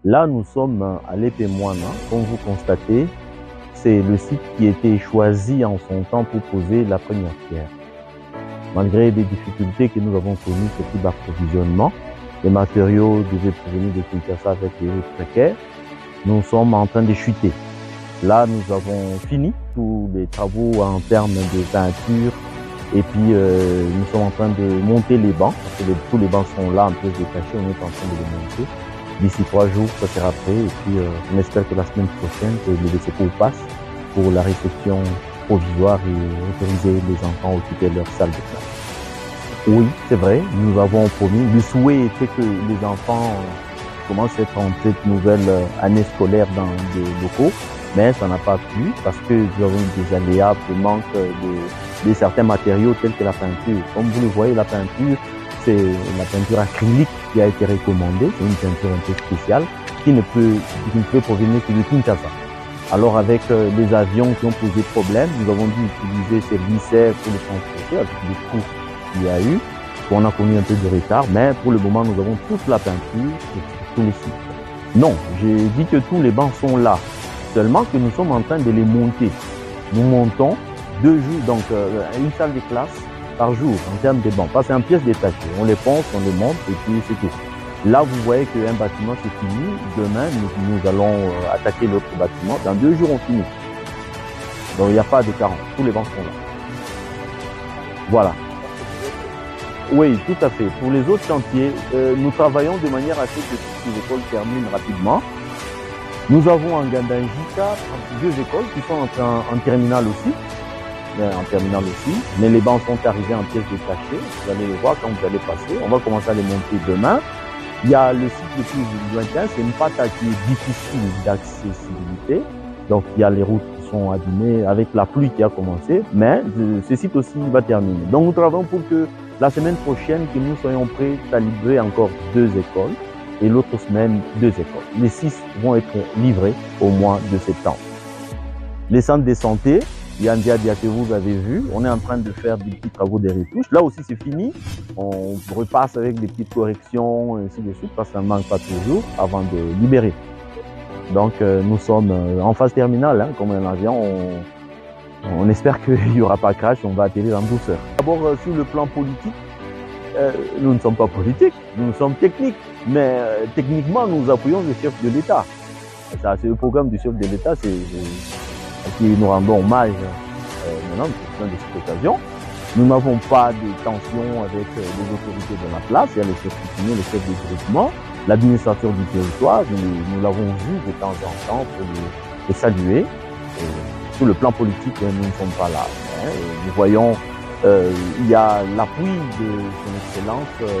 Là, nous sommes à l'Épée-Moine. Comme vous constatez, c'est le site qui a été choisi en son temps pour poser la première pierre. Malgré des difficultés que nous avons connues ce type d'approvisionnement, les matériaux devaient provenir de Kinshasa avec des routes précaires. Nous sommes en train de chuter. Là, nous avons fini tous les travaux en termes de peinture et puis nous sommes en train de monter les bancs parce que tous les bancs sont là en pièces détachées, on est en train de les monter. D'ici 3 jours, ça sera prêt et puis on espère que la semaine prochaine, que le secours passe pour la réception provisoire et autoriser les enfants à occuper leur salle de classe. Oui, c'est vrai, nous avons promis. Le souhait était que les enfants commencent cette rentrée de nouvelle année scolaire dans des locaux, mais ça n'a pas pu parce que nous avons eu des aléas de manque de certains matériaux tels que la peinture. Comme vous le voyez, la peinture, c'est la peinture acrylique qui a été recommandée. C'est une peinture un peu spéciale qui ne peut provenir que de Kinshasa. Alors avec les avions qui ont posé problème, nous avons dû utiliser ces viscères pour le transporter avec les coûts qu'il y a eu. On a connu un peu de retard, mais pour le moment, nous avons toute la peinture sur tous les sites. Non, j'ai dit que tous les bancs sont là, seulement que nous sommes en train de les monter. Nous montons 2 jours, donc une salle de classe par jour en termes de bancs. Parce que c'est en pièces détachées. On les ponce, on les monte et puis c'est tout. Là, vous voyez qu'un bâtiment c'est fini. Demain, nous allons attaquer l'autre bâtiment. Dans 2 jours, on finit. Donc il n'y a pas de carence. Tous les bancs sont là. Voilà. Oui, tout à fait. Pour les autres chantiers, nous travaillons de manière à ce que les écoles terminent rapidement. Nous avons en Gandangika 2 écoles qui sont en terminale aussi. Mais les bancs sont arrivés en pièces détachées. Vous allez les voir quand vous allez passer. On va commencer à les monter demain. Il y a le site le plus lointain, c'est une pata qui est difficile d'accessibilité. Donc il y a les routes qui sont abîmées avec la pluie qui a commencé, mais ce site aussi va terminer. Donc nous travaillons pour que la semaine prochaine, que nous soyons prêts à livrer encore 2 écoles et l'autre semaine 2 écoles. Les 6 vont être livrés au mois de septembre. Les centres de santé, Yandia que vous avez vu, on est en train de faire des petits travaux de retouches. Là aussi c'est fini, on repasse avec des petites corrections et ainsi de suite parce que ça ne manque pas toujours avant de libérer. Donc nous sommes en phase terminale, hein, comme un avion, on espère qu'il n'y aura pas de crash, on va atterrir en douceur. D'abord sur le plan politique, nous ne sommes pas politiques, nous sommes techniques, mais techniquement nous appuyons le chef de l'État. C'est le programme du chef de l'État, qui nous rendons hommage maintenant de cette occasion. Nous n'avons pas de tension avec les autorités de la place. Il y a les chefs coutumiers, les chefs de groupement, l'administration du territoire. Nous l'avons vu de temps en temps pour les saluer. Et sur le plan politique, nous ne sommes pas là. Nous voyons, il y a l'appui de son Excellence,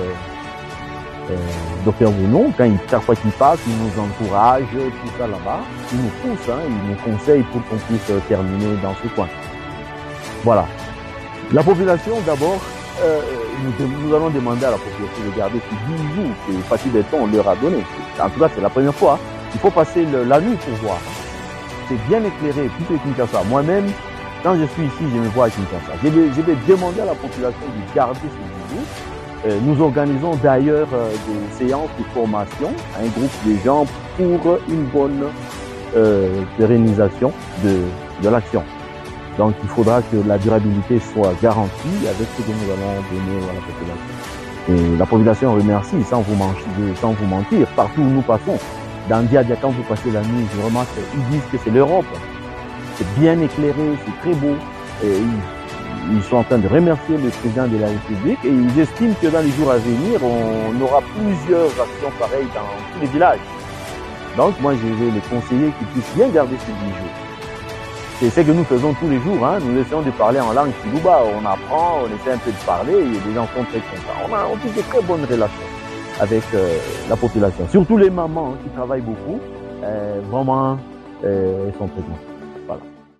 Dr Bounou, chaque fois qu'il passe, il nous encourage, tout ça là-bas, il nous pousse, hein, il nous conseille pour qu'on puisse terminer dans ce coin. Voilà. La population, d'abord, nous allons demander à la population de garder ces 10 jours que Fatih Béton leur a donné. En tout cas, c'est la première fois. Il faut passer la nuit pour voir. C'est bien éclairé, tout est Kinshasa. Moi-même, quand je suis ici, je me vois à Kinshasa. Je vais demander à la population de garder ces 10 jours. Nous organisons d'ailleurs des séances de formation à un groupe de gens pour une bonne pérennisation de l'action. Donc il faudra que la durabilité soit garantie avec ce que nous allons donner à la population. Et la population remercie sans vous mentir, partout où nous passons. Dans Diadia, quand vous passez la nuit, je remarque qu'ils disent que c'est l'Europe. C'est bien éclairé, c'est très beau. Et ils sont en train de remercier le président de la République et ils estiment que dans les jours à venir, on aura plusieurs actions pareilles dans tous les villages. Donc moi, je vais les conseiller qu'ils puissent bien garder ces 10 jours. C'est ce que nous faisons tous les jours. Hein. Nous essayons de parler en langue Kilouba. On apprend, on essaie un peu de parler et les gens sont très contents. On a de très bonnes relations avec la population. Surtout les mamans qui travaillent beaucoup. Vraiment, elles sont très contentes.